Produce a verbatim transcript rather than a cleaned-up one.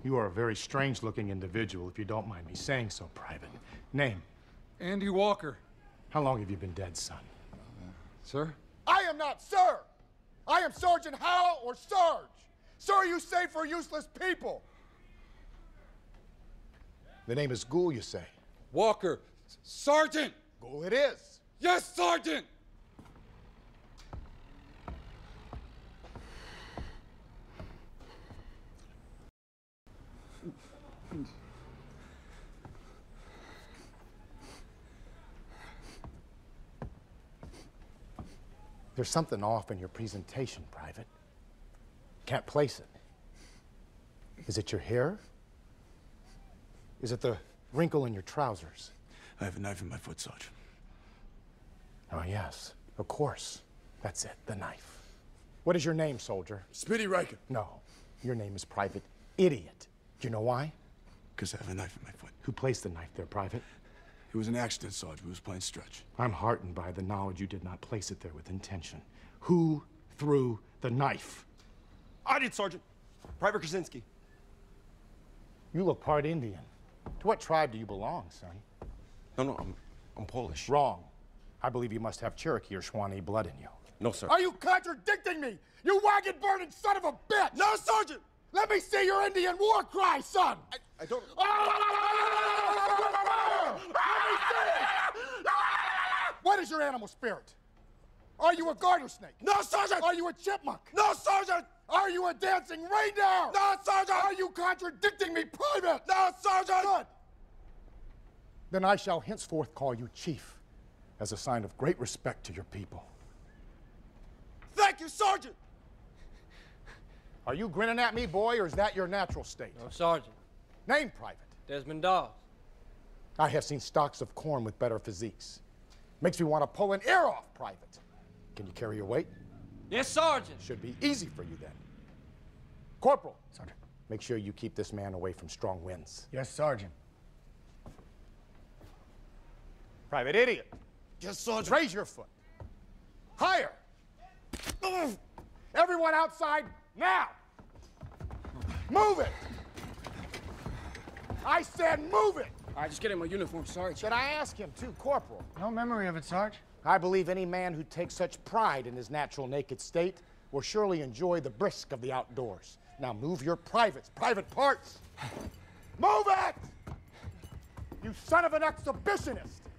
You are a very strange-looking individual, if you don't mind me saying so, Private. Name? Andy Walker. How long have you been dead, son? Uh, sir? I am not sir! I am Sergeant Howell or Sarge! Sir, you say for useless people! The name is Ghoul, you say? Walker. Sergeant! Ghoul it is. Yes, Sergeant! There's something off in your presentation, Private. Can't place it. Is it your hair? Is it the wrinkle in your trousers? I have a knife in my foot, Sarge. Oh, yes, of course. That's it, the knife. What is your name, soldier? Spitty Riker. No, your name is Private Idiot. Do you know why? Because I have a knife in my foot. Who placed the knife there, Private? It was an accident, Sarge. We was playing stretch. I'm heartened by the knowledge you did not place it there with intention. Who threw the knife? I did, Sergeant. Private Krasinski. You look part Indian. To what tribe do you belong, son? No, no, I'm, I'm Polish. Wrong. I believe you must have Cherokee or Shawnee blood in you. No, sir. Are you contradicting me? You wagon-burning son of a bitch! No, Sergeant! Let me see your Indian war cry, son! I, I don't... What is your animal spirit? Are you a garter snake? No, Sergeant! Are you a chipmunk? No, Sergeant! Are you a dancing reindeer? No, Sergeant! Are you contradicting me, Private? No, Sergeant! Good. Then I shall henceforth call you Chief, as a sign of great respect to your people. Thank you, Sergeant! Are you grinning at me, boy, or is that your natural state? No, Sergeant. Name, Private. Desmond Dawes. I have seen stalks of corn with better physiques. Makes me want to pull an ear off, Private. Can you carry your weight? Yes, Sergeant. Should be easy for you then. Corporal. Sergeant. Make sure you keep this man away from strong winds. Yes, Sergeant. Private Idiot. Yes, Sergeant. Raise your foot. Higher. Everyone outside, now. Move it. I said move it. All right, just get in my uniform, Sarge. Should I ask him too, Corporal? No memory of it, Sarge. I believe any man who takes such pride in his natural naked state will surely enjoy the brisk of the outdoors. Now move your privates, private parts. Move it! You son of an exhibitionist!